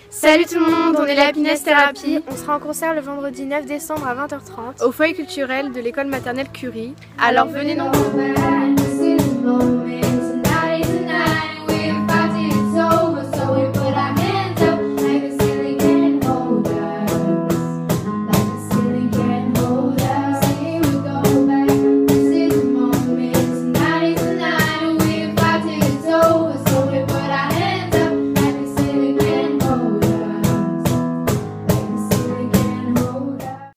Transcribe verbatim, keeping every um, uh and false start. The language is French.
Salut tout le monde, on est la Happiness Therapy. On sera en concert le vendredi neuf décembre à vingt heures trente au foyer culturel de l'école maternelle Curie. Alors venez nombreux.